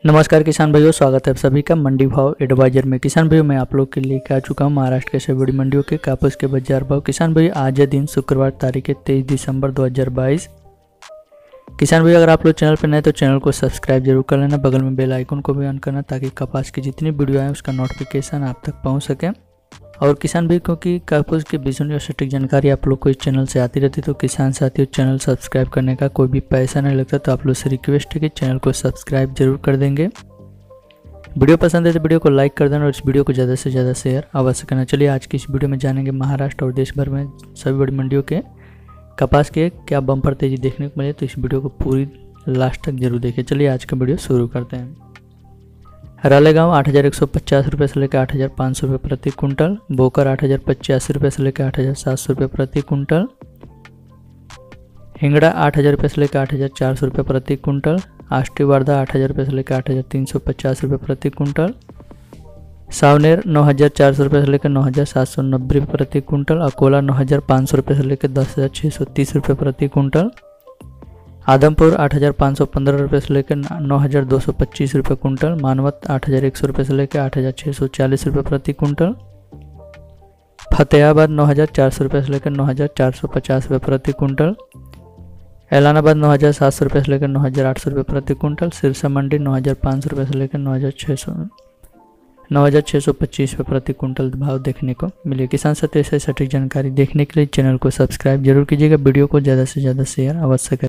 नमस्कार किसान भाइयों, स्वागत है आप सभी का मंडी भाव एडवाइजर में। किसान भाइयों, मैं आप लोग के लिए आ चुका हूं महाराष्ट्र के सभी बड़ी मंडियों के कापूस के बाजार भाव। किसान भाइयों, आज है दिन शुक्रवार, तारीख है 23 दिसंबर 2022। किसान भाइयों, अगर आप लोग चैनल पर नए तो चैनल को सब्सक्राइब जरूर कर लेना, बगल में बेल आइकन को भी ऑन करना ताकि कपास की जितनी वीडियो आए उसका नोटिफिकेशन आप तक पहुँच सके। और किसान भाई, क्योंकि कापूस की बिजली और सटीक जानकारी आप लोग को इस चैनल से आती रहती, तो किसान साथियों, चैनल सब्सक्राइब करने का कोई भी पैसा नहीं लगता, तो आप लोग से रिक्वेस्ट है कि चैनल को सब्सक्राइब जरूर कर देंगे। वीडियो पसंद है तो वीडियो को लाइक कर देना और इस वीडियो को ज़्यादा से ज़्यादा शेयर अवश्य करना। चलिए आज की इस वीडियो में जानेंगे महाराष्ट्र और देश भर में सभी बड़ी मंडियों के कपास के क्या बम्पर तेजी देखने को मिले, तो इस वीडियो को पूरी लास्ट तक जरूर देखिए। चलिए आज का वीडियो शुरू करते हैं। रालेगांव 8,150 रुपये से लेकर 8,500 रुपये प्रति कुंटल, बोकर 8,085 रुपये से लेकर 8,700 रुपये प्रति कुंटल, हिंगड़ा 8,000 रुपये से लेकर 8,400 रुपये प्रति कुंटल, आष्टी वार्धा 8,000 रुपये से लेकर 8,350 रुपये प्रति कुंटल, सावनेर 9,400 रुपये से लेकर 9,790 रुपये प्रति कुंटल, अकोला 9,500 रुपये से लेकर 10,630 रुपये प्रति कुंटल, आदमपुर 8,515 रुपये से लेकर 9,225 रुपये कुंटल, मानवत 8,100 रुपये से लेकर 8,640 रुपये प्रति कुंटल, फतेहाबाद 9,400 रुपये से लेकर 9,450 रुपये प्रति कुंटल, एलानाबाद 9,700 रुपये से लेकर 9,800 रुपये प्रति कुंटल, सिरसा मंडी 9,500 रुपये से लेकर 9,625 रुपये प्रति कुंटल भाव देखने को मिले। किसान साथियों, ऐसे सटीक जानकारी देखने के लिए चैनल को सब्सक्राइब जरूर कीजिएगा, वीडियो को ज़्यादा से ज़्यादा शेयर अवश्य करें।